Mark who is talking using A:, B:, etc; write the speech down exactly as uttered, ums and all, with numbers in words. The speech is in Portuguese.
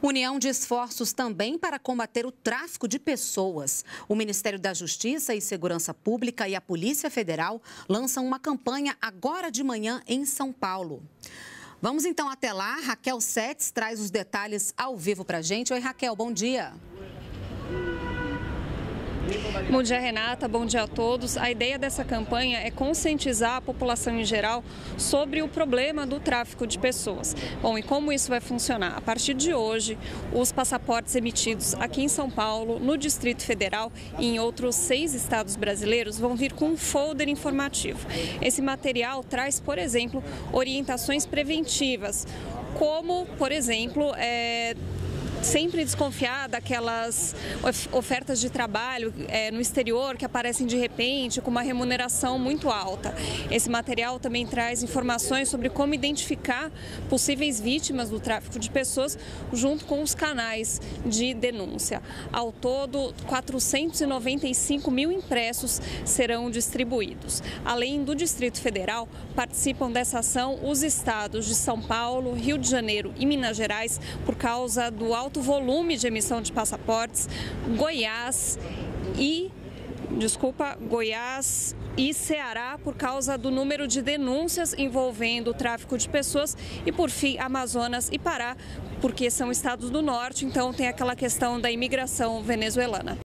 A: União de esforços também para combater o tráfico de pessoas. O Ministério da Justiça e Segurança Pública e a Polícia Federal lançam uma campanha agora de manhã em São Paulo. Vamos então até lá. Raquel Setz traz os detalhes ao vivo para a gente. Oi, Raquel, bom dia.
B: Bom dia, Renata. Bom dia a todos. A ideia dessa campanha é conscientizar a população em geral sobre o problema do tráfico de pessoas. Bom, e como isso vai funcionar? A partir de hoje, os passaportes emitidos aqui em São Paulo, no Distrito Federal e em outros seis estados brasileiros vão vir com um folder informativo. Esse material traz, por exemplo, orientações preventivas, como, por exemplo, é... sempre desconfiar daquelas ofertas de trabalho é, no exterior que aparecem de repente com uma remuneração muito alta. Esse material também traz informações sobre como identificar possíveis vítimas do tráfico de pessoas junto com os canais de denúncia. Ao todo, quatrocentos e noventa e cinco mil impressos serão distribuídos. Além do Distrito Federal, participam dessa ação os estados de São Paulo, Rio de Janeiro e Minas Gerais por causa do alto volume de emissão de passaportes, Goiás e, desculpa, Goiás e Ceará por causa do número de denúncias envolvendo o tráfico de pessoas e, por fim, Amazonas e Pará, porque são estados do norte, então tem aquela questão da imigração venezuelana.